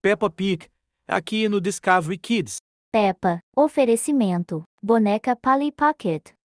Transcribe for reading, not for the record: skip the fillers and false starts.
Peppa Pig, aqui no Discovery Kids. Peppa, oferecimento, boneca Polly Pocket.